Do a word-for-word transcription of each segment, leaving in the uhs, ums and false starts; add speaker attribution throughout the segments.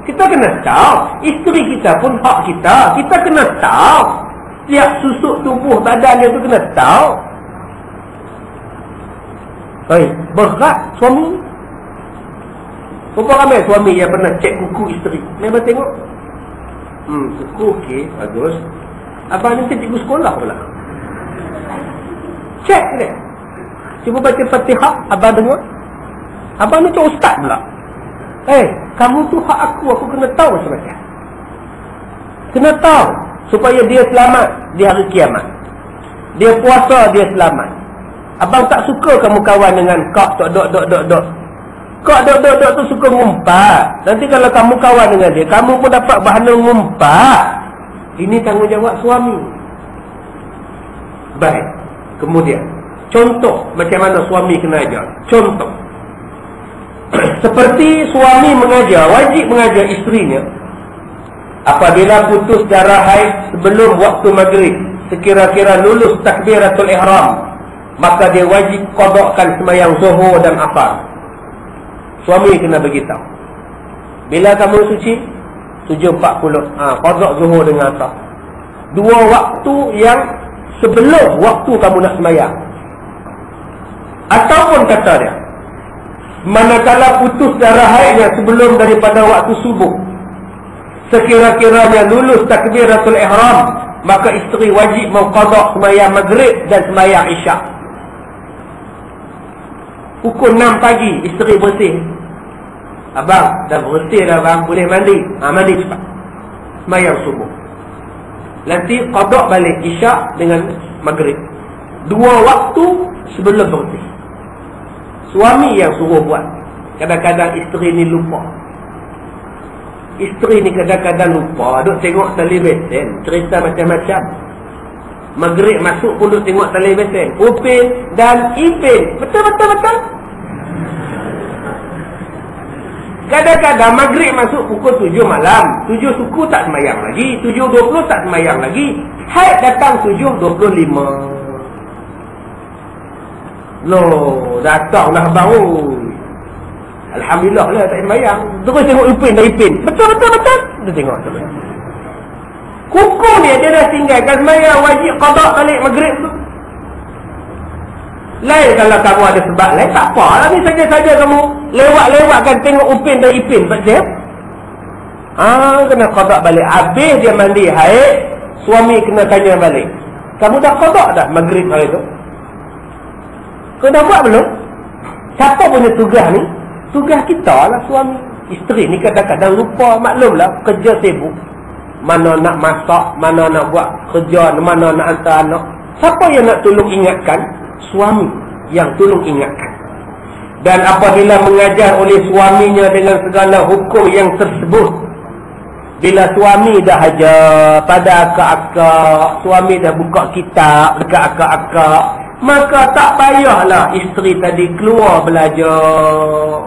Speaker 1: Kita kena tahu. Isteri kita pun hak kita. Kita kena tahu. Tiap susuk tubuh badan dia tu kena tahu. Baik, berat suami. Berapa ramai suami yang pernah cek kuku isteri? Memang tengok. Hmm, kuku okey, bagus. Abang ni cikgu sekolah pula. Cek dia. Cuba baca Fatihah, abang dengar. Abang ni tu ustaz pula. Eh, kamu tu hak aku, aku kena tahu macam-macam. Kena tahu supaya dia selamat di hari kiamat. Dia puasa, dia selamat. Abang tak suka kamu kawan dengan kak dok dok dok dok dok. Kak dok dok dok tu suka ngumpat. Nanti kalau kamu kawan dengan dia, kamu pun dapat bahan ngumpat. Ini tanggungjawab suami. Baik. Kemudian, contoh macam mana suami kena ajar. Contoh. Seperti suami mengajar, wajib mengajar isterinya. Apabila putus darah haid sebelum waktu maghrib, sekira-kira lulus takbiratul ihram, maka dia wajib qadakkan sembahyang zuhur dan asar. Suami kena beritahu. Bila kamu suci? tujuh empat puluh. Ha, qadak zuhur dengan asar. Dua waktu yang sebelum waktu kamu nak sembahyang. Ataupun kata dia, manakala putus darah haidnya sebelum daripada waktu subuh, sekira-kiranya lulus takbiratul ihram, maka isteri wajib mengqadak sembahyang maghrib dan sembahyang isyak. Pukul enam pagi isteri bersih. Abang dah bersih dah abang, boleh mandi. Ha, mandi cepat. Sembahyang subuh. Nanti qada balik isyak dengan maghrib. Dua waktu sebelum bersih. Suami yang suruh buat. Kadang-kadang isteri ni lupa. Isteri ni kadang-kadang lupa. Duk tengok televisen, cerita macam-macam. Maghrib masuk pun duk tengok televisen. Upin dan Ipin. Betul-betul-betul. Kadang-kadang maghrib masuk pukul tujuh malam. Tujuh suku tak semayang lagi. Tujuh dua puluh tak semayang lagi. Haid datang tujuh dua puluh lima. Loh, datang dah baru. Alhamdulillah lah tak semayang. Terus tengok Ipin dan Ipin. Betul-betul-betul. Dia tengok. Kuku dia, dia dah tinggalkan semayang. Wajib qada balik maghrib tu. Lain kalau kamu ada sebab lain, tak apa lah ni, saja-saja kamu lewat-lewatkan tengok Upin dan Ipin. Betul? Ah, kena qada balik. Habis dia mandi haid, suami kena tanya balik. Kamu dah qada dah maghrib hari tu? Kau dah buat belum? Siapa punya tugas ni? Tugas kita lah suami. Isteri ni kadang-kadang lupa, maklumlah, kerja sibuk. Mana nak masak, mana nak buat kerja, mana nak hantar anak. Siapa yang nak tolong ingatkan? Suami yang tolong ingatkan. Dan apabila mengajar oleh suaminya dengan segala hukum yang tersebut, bila suami dah ajar pada akak-akak, suami dah buka kitab dekat akak-akak, maka tak payahlah isteri tadi keluar belajar.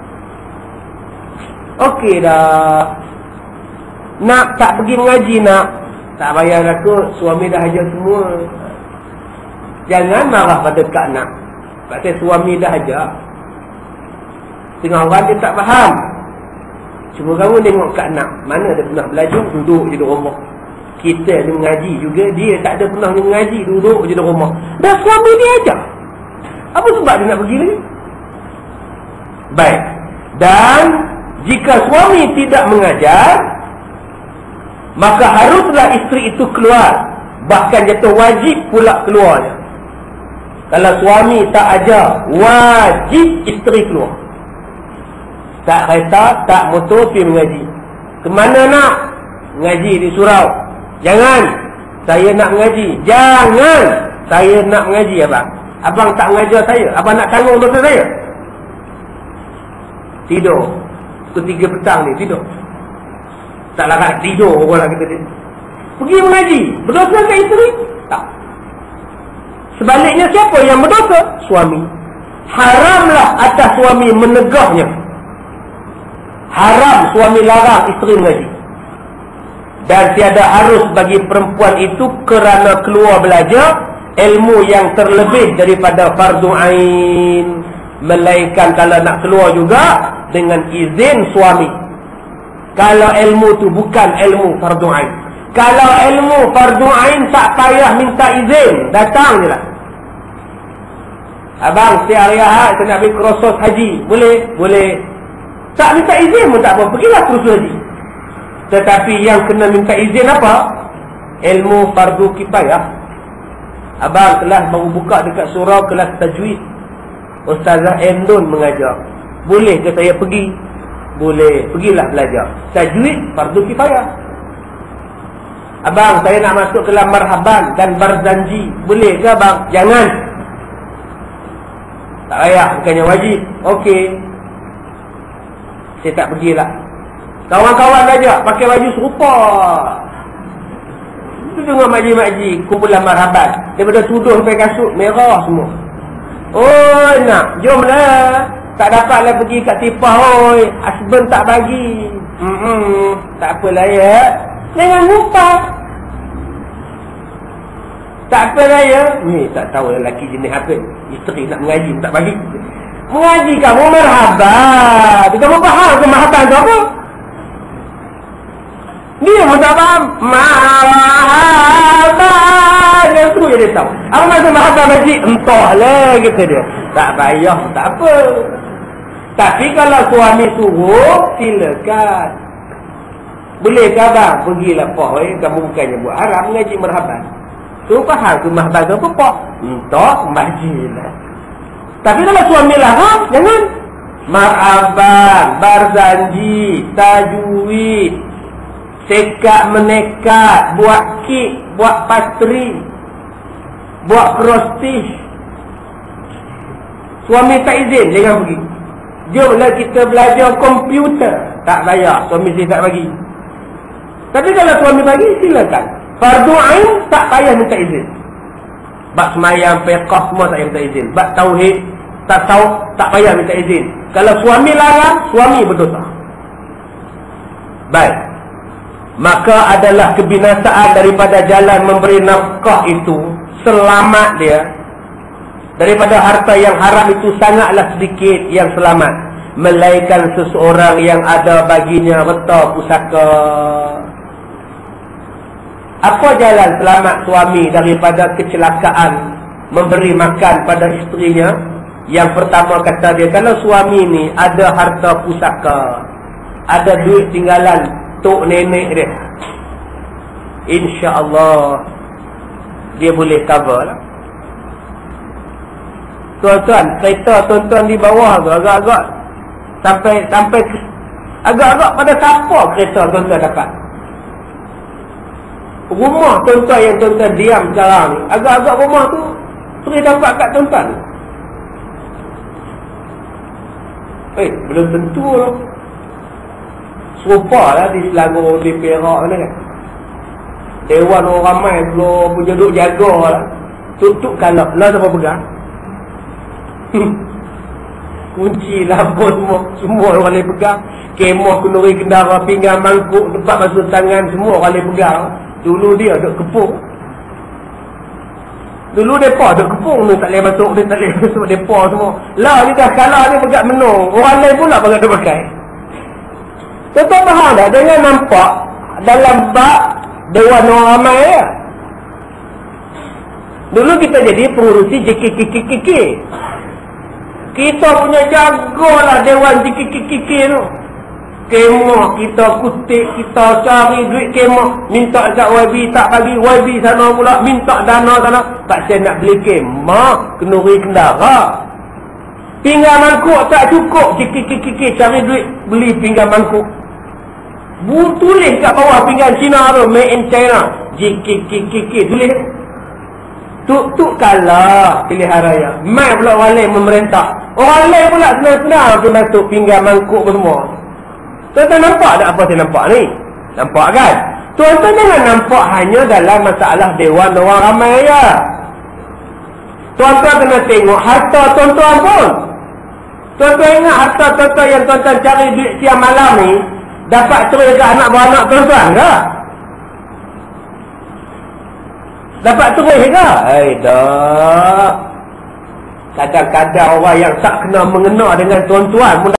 Speaker 1: Okey dah. Nak tak pergi mengaji nak? Tak payah dah kot, suami dah ajar semua. Jangan marah pada kak nak. Pasal suami dah ajar. Tengah orang dia tak faham. Cuma kamu tengok kak nak, mana dia pernah belajar, duduk je di rumah. Kita ni mengaji juga, dia tak ada pernah mengaji, duduk je di rumah. Dah suami dia ajar. Apa sebab dia nak pergi lagi? Baik. Dan jika suami tidak mengajar, maka haruslah isteri itu keluar. Bahkan jatuh wajib pula keluarnya. Kalau suami tak ajar, wajib isteri keluar. Tak kereta, tak motor, pergi mengaji. Kemana nak? Mengaji di surau. Jangan. Saya nak mengaji. Jangan. Saya nak mengaji abang. Abang tak mengajar saya. Abang nak tanggung dosa saya. Tidur. Ketiga petang ni, tidur. Tak larat tidur orang lah kita ni. Pergi mengaji. Berdosa ke isteri? Tak. Sebaliknya siapa yang berdosa? Suami. Haramlah atas suami menegahnya. Haram suami larang isteri mengaji. Dan tiada harus bagi perempuan itu kerana keluar belajar ilmu yang terlebih daripada fardu ain. Melainkan kalau nak keluar juga dengan izin suami. Kalau ilmu tu bukan ilmu fardu ain. Kalau ilmu fardu ain tak payah minta izin, datang je lah. Abang, setiap hari Ahad saya nak pergi kursus haji. Boleh? Boleh. Tak minta izin pun tak apa. Pergilah kursus haji. Tetapi yang kena minta izin apa? Ilmu fardu kifayah. Abang kelas baru buka dekat surau kelas tajwid. Ustazah Endon mengajar. Boleh ke saya pergi? Boleh. Pergilah belajar. Tajwid fardu kifayah. Abang, saya nak masuk kelas marhaban dan barzanji. Boleh ke abang? Jangan. Tak payah, bukannya wajib. Okey. Saya tak pergilah. Kawan-kawan ajak pakai baju serupa. Itu dengan makcik-makcik kumpulan marhaban. Daripada tuduh sampai kasut merah semua. Oh nak, jomlah. Tak dapatlah pergi kat tipah. Oi, husband tak bagi. Hmm, tak apalah ya. Jangan lupa. Tak apalah ya. Ni tak tahu lelaki jenis apa. Isteri nak mengaji tak bagi. Mengaji kamu marhaban. Kamu faham ke marhaban tu apa? Dia pun tak faham. Marhaban. Yang tu je dia tahu. Apa maksud marhaban majid? Entahlah kata dia. Tak payah, tak apa. Tapi kalau suami suruh, silakan. Boleh ke abang? Pergilah Pak. Eh? Kamu bukannya buat haram mengaji marhaban. Tu faham tu marhaban tu apa Pak? Entah, majid lah. Tapi kalau suami larang, jangan. Marhaban, barzanji, tajwid, sekat menekat, buat kek, buat pastry, buat cross-stitch. Suami tak izin, jangan pergi. Jomlah kita belajar komputer. Tak bayar, suami saya tak bagi. Tapi kalau suami bagi, silakan. Fardu ain tak payah minta izin. Bab semayang, fiqh semua tak payah minta izin. Bab tauhid, tasawuf tak payah minta izin. Kalau suami larang, suami berdosa. Baik. Maka adalah kebinasaan daripada jalan memberi nafkah itu, selamat dia. Daripada harta yang haram itu sangatlah sedikit yang selamat, melainkan seseorang yang ada baginya harta pusaka. Apa jalan selamat suami daripada kecelakaan memberi makan pada isterinya? Yang pertama kata dia, kalau suami ni ada harta pusaka, ada duit tinggalan tok nenek dia, insya-Allah dia boleh cover lah. Tuan-tuan, kereta tuan-tuan di bawah tu agak-agak sampai sampai agak-agak pada siapa kereta tuan-tuan dapat? Rumah tuan-tuan yang tuan-tuan diam sekarang ni, agak-agak rumah tu boleh dapat kat tuan-tuan. Eh, belum tentu lah. Serupa lah di Selangor, di Perak ni kan. Dewan orang ramai belum punya duk jaga lah. Tutup kalap lah siapa pegang. Kunci lampu semua, semua orang boleh pegang. Kemah, kenduri, kendara, pinggan, mangkuk, tempat basuh tangan, semua orang boleh pegang. Dulu dia duk kepung. Dulu mereka duk kepung ni, tak boleh masuk, dia tak boleh masuk mereka semua. Lah ni dah kalah ni pegang menung. Orang lain pula pegang dia pakai. Tuan-tuan faham tak? Jangan nampak dalam bab dewan orang ramai ya. Dulu kita jadi pengurusi J K K K K K. Kita punya jagalah dewan J K K K K tu. Kemah kita kutip, kita cari duit kemah, minta kat Y B tak bagi, Y B sana pula minta dana sana. Tak saya nak beli kemah, kenduri kendara. Pinggan mangkuk tak cukup, J K K K K cari duit beli pinggan mangkuk. Bu tulis kat bawah pinggan Cina tu, made in China, J K K K K tulis. Tuk-tuk kalah pilihan raya. Mai pula orang lain memerintah. Orang lain pula senang-senang tu masuk pinggan mangkuk semua. Tuan-tuan nampak tak apa saya nampak ni? Nampak kan? Tuan-tuan jangan nampak hanya dalam masalah dewan orang ramai ya. Tuan-tuan kena tengok harta tuan-tuan pun. Tuan-tuan ingat harta tuan-tuan yang tuan-tuan cari duit siang malam ni dapat cerai ke anak beranak tuan-tuan ke? Dapat cerai ke? Eh dah. Kadang-kadang orang yang tak kena mengena dengan tuan-tuan